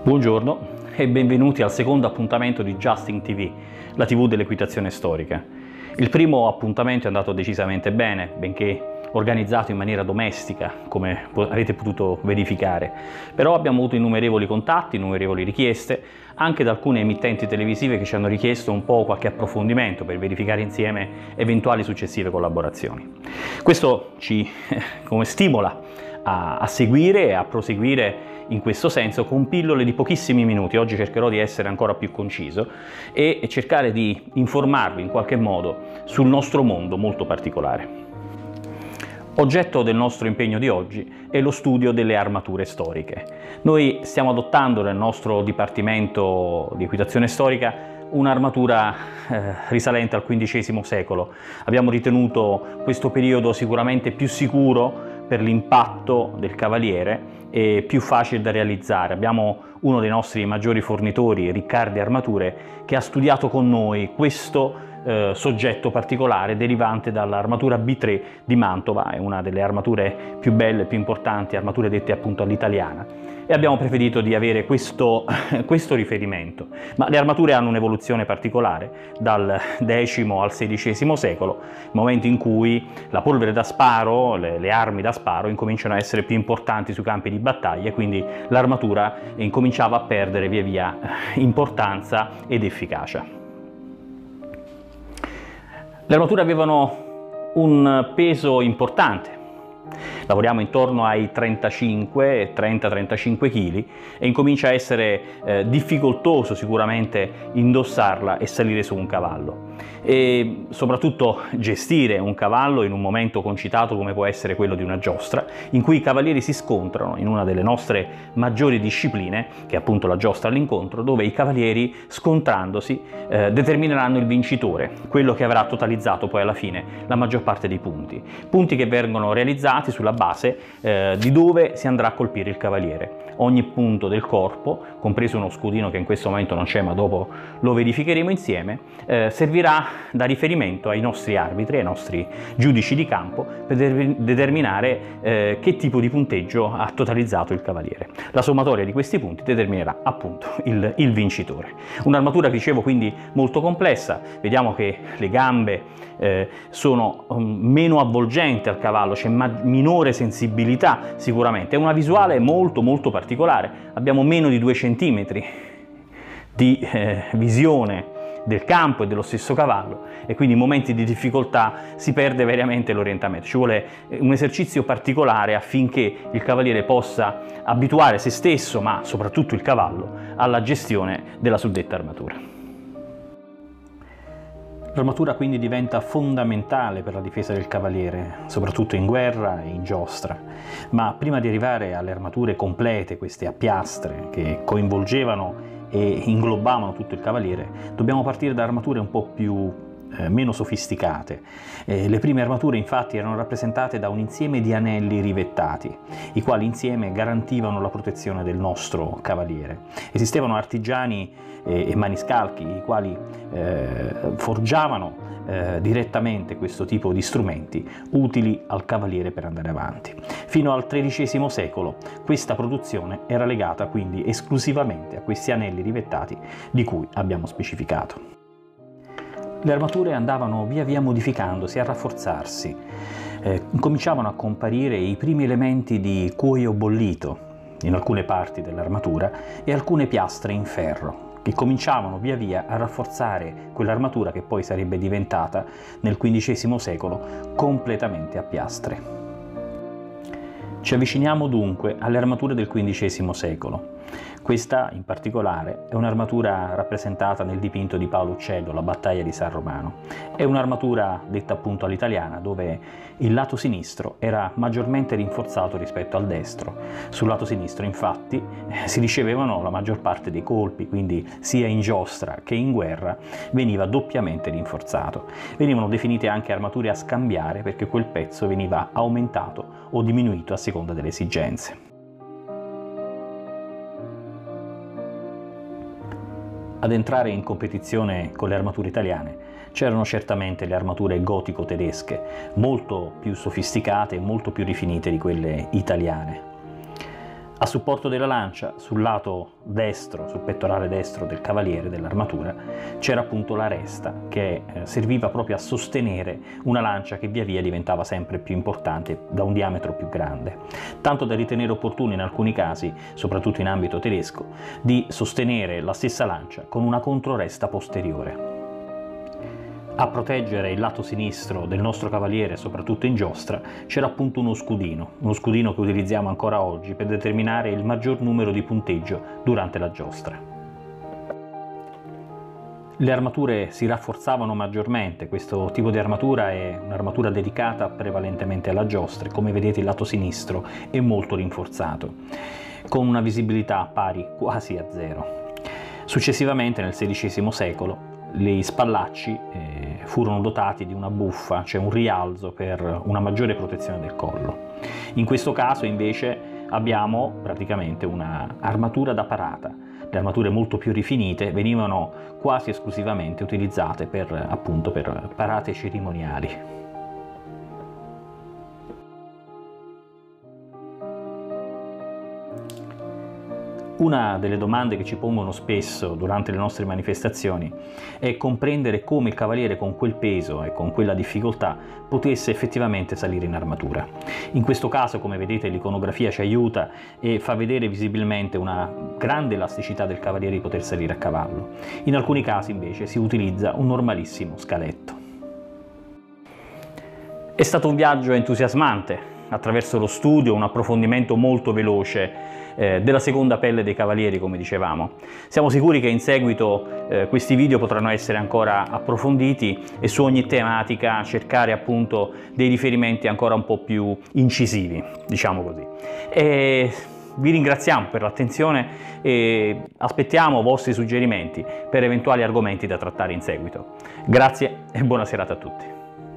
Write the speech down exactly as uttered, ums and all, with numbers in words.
Buongiorno e benvenuti al secondo appuntamento di Justing T V, la tivù dell'equitazione storica. Il primo appuntamento è andato decisamente bene, benché organizzato in maniera domestica, come avete potuto verificare, però abbiamo avuto innumerevoli contatti, innumerevoli richieste, anche da alcune emittenti televisive che ci hanno richiesto un po' qualche approfondimento per verificare insieme eventuali successive collaborazioni. Questo ci come stimola a, a seguire e a proseguire in questo senso con pillole di pochissimi minuti. Oggi cercherò di essere ancora più conciso e cercare di informarvi in qualche modo sul nostro mondo molto particolare. Oggetto del nostro impegno di oggi è lo studio delle armature storiche. Noi stiamo adottando nel nostro Dipartimento di Equitazione Storica un'armatura eh, risalente al quindicesimo secolo. Abbiamo ritenuto questo periodo sicuramente più sicuro per l'impatto del cavaliere e più facile da realizzare. Abbiamo uno dei nostri maggiori fornitori, Riccardi Armature, che ha studiato con noi questo eh, soggetto particolare derivante dall'armatura B tre di Mantova. È una delle armature più belle, più importanti, armature dette appunto all'italiana, e abbiamo preferito di avere questo, questo riferimento. Ma le armature hanno un'evoluzione particolare dal decimo al sedicesimo secolo, momento in cui la polvere da sparo, le, le armi da sparo incominciano a essere più importanti sui campi di battaglia, quindi l'armatura incominciava a perdere via via importanza ed efficacia. Le armature avevano un peso importante. Lavoriamo intorno ai trentacinque, trenta trentacinque kg e incomincia a essere eh, difficoltoso sicuramente indossarla e salire su un cavallo, e soprattutto gestire un cavallo in un momento concitato come può essere quello di una giostra, in cui i cavalieri si scontrano in una delle nostre maggiori discipline, che è appunto la giostra all'incontro, dove i cavalieri, scontrandosi, eh, determineranno il vincitore, quello che avrà totalizzato poi alla fine la maggior parte dei punti, punti che vengono realizzati sulla base eh, di dove si andrà a colpire il cavaliere. Ogni punto del corpo, compreso uno scudino che in questo momento non c'è ma dopo lo verificheremo insieme, eh, servirà da riferimento ai nostri arbitri, ai nostri giudici di campo, per de determinare eh, che tipo di punteggio ha totalizzato il cavaliere. La sommatoria di questi punti determinerà appunto il, il vincitore. Un'armatura, dicevo, quindi molto complessa. Vediamo che le gambe eh, sono um, meno avvolgenti al cavallo, c'è minore sensibilità sicuramente, è una visuale molto molto particolare. Abbiamo meno di due centimetri di eh, visione del campo e dello stesso cavallo, e quindi in momenti di difficoltà si perde veramente l'orientamento. Ci vuole un esercizio particolare affinché il cavaliere possa abituare se stesso, ma soprattutto il cavallo, alla gestione della suddetta armatura. L'armatura quindi diventa fondamentale per la difesa del cavaliere, soprattutto in guerra e in giostra. Ma prima di arrivare alle armature complete, queste a piastre che coinvolgevano e inglobavano tutto il cavaliere, dobbiamo partire da armature un po' più eh, meno sofisticate. Eh, le prime armature infatti erano rappresentate da un insieme di anelli rivettati, i quali insieme garantivano la protezione del nostro cavaliere. Esistevano artigiani e, e maniscalchi i quali eh, forgiavano eh, direttamente questo tipo di strumenti utili al cavaliere per andare avanti. Fino al tredicesimo secolo questa produzione era legata quindi esclusivamente a questi anelli rivettati di cui abbiamo specificato. Le armature andavano via via modificandosi, a rafforzarsi. Eh, cominciavano a comparire i primi elementi di cuoio bollito in alcune parti dell'armatura e alcune piastre in ferro, che cominciavano via via a rafforzare quell'armatura che poi sarebbe diventata nel quindicesimo secolo completamente a piastre. Ci avviciniamo dunque alle armature del quindicesimo secolo. Questa in particolare è un'armatura rappresentata nel dipinto di Paolo Uccello, La battaglia di San Romano. È un'armatura detta appunto all'italiana, dove il lato sinistro era maggiormente rinforzato rispetto al destro. Sul lato sinistro infatti si ricevevano la maggior parte dei colpi, quindi sia in giostra che in guerra veniva doppiamente rinforzato. Venivano definite anche armature a scambiare, perché quel pezzo veniva aumentato o diminuito a seconda delle esigenze. Ad entrare in competizione con le armature italiane c'erano certamente le armature gotico-tedesche, molto più sofisticate e molto più rifinite di quelle italiane. A supporto della lancia, sul lato destro, sul pettorale destro del cavaliere, dell'armatura, c'era appunto la resta che eh, serviva proprio a sostenere una lancia che via via diventava sempre più importante, da un diametro più grande, tanto da ritenere opportuno in alcuni casi, soprattutto in ambito tedesco, di sostenere la stessa lancia con una controresta posteriore. A proteggere il lato sinistro del nostro cavaliere, soprattutto in giostra, c'era appunto uno scudino, uno scudino che utilizziamo ancora oggi per determinare il maggior numero di punteggio durante la giostra. Le armature si rafforzavano maggiormente, questo tipo di armatura è un'armatura dedicata prevalentemente alla giostra, come vedete il lato sinistro è molto rinforzato, con una visibilità pari quasi a zero. Successivamente, nel sedicesimo secolo, gli spallacci eh, furono dotati di una buffa, cioè un rialzo per una maggiore protezione del collo. In questo caso invece abbiamo praticamente una armatura da parata. Le armature molto più rifinite venivano quasi esclusivamente utilizzate per, appunto, per parate cerimoniali. Una delle domande che ci pongono spesso durante le nostre manifestazioni è comprendere come il cavaliere con quel peso e con quella difficoltà potesse effettivamente salire in armatura. In questo caso, come vedete, l'iconografia ci aiuta e fa vedere visibilmente una grande elasticità del cavaliere di poter salire a cavallo. In alcuni casi invece si utilizza un normalissimo scaletto. È stato un viaggio entusiasmante, attraverso lo studio, un approfondimento molto veloce eh, della seconda pelle dei cavalieri, come dicevamo. Siamo sicuri che in seguito eh, questi video potranno essere ancora approfonditi e su ogni tematica cercare appunto dei riferimenti ancora un po' più incisivi, diciamo così. E vi ringraziamo per l'attenzione e aspettiamo vostri suggerimenti per eventuali argomenti da trattare in seguito. Grazie e buona serata a tutti.